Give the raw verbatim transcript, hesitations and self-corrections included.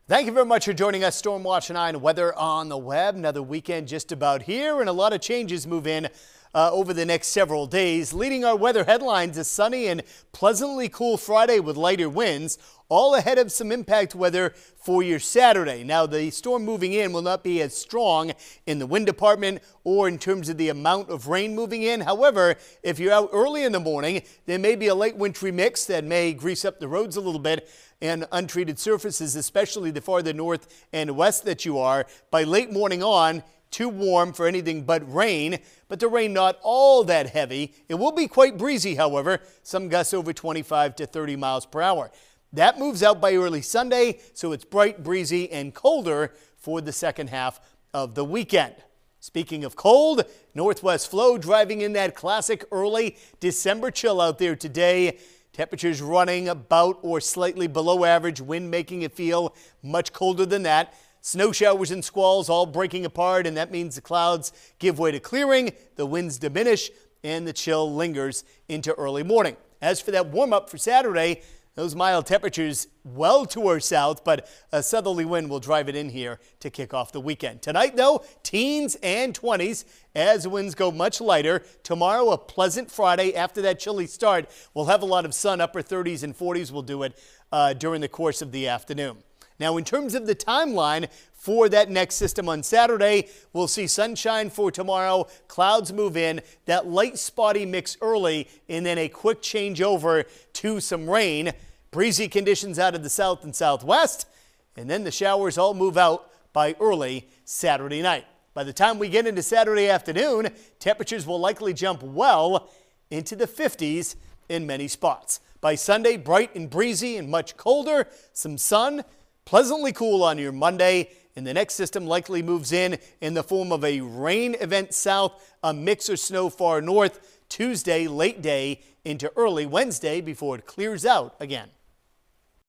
Thank you very much for joining us. Storm Watch nine Weather on the Web. Another weekend just about here, and a lot of changes move in uh, over the next several days. Leading our weather headlines, a sunny and pleasantly cool Friday with lighter winds, all ahead of some impact weather for your Saturday. Now, the storm moving in will not be as strong in the wind department or in terms of the amount of rain moving in. However, if you're out early in the morning, there may be a late wintry mix that may grease up the roads a little bit and untreated surfaces, especially the farther north and west that you are. By late morning on, too warm for anything but rain, but the rain not all that heavy. It will be quite breezy, however, some gusts over twenty-five to thirty miles per hour. That moves out by early Sunday, so it's bright, breezy, and colder for the second half of the weekend. Speaking of cold, northwest flow driving in that classic early December chill out there today. Temperatures running about or slightly below average, wind making it feel much colder than that. Snow showers and squalls all breaking apart, and that means the clouds give way to clearing, the winds diminish, and the chill lingers into early morning. As for that warm up for Saturday, those mild temperatures well to our south, but a southerly wind will drive it in here to kick off the weekend. Tonight, though, teens and twenties as winds go much lighter. Tomorrow, a pleasant Friday after that chilly start. We'll have a lot of sun, upper thirties and forties will do it uh, during the course of the afternoon. Now, in terms of the timeline for that next system on Saturday, we'll see sunshine for tomorrow, clouds move in, that light spotty mix early, and then a quick change over to some rain. Breezy conditions out of the south and southwest, and then the showers all move out by early Saturday night. By the time we get into Saturday afternoon, temperatures will likely jump well into the fifties in many spots. By Sunday, bright and breezy and much colder, some sun, pleasantly cool on your Monday, and the next system likely moves in in the form of a rain event south, a mix of snow far north, Tuesday, late day into early Wednesday before it clears out again.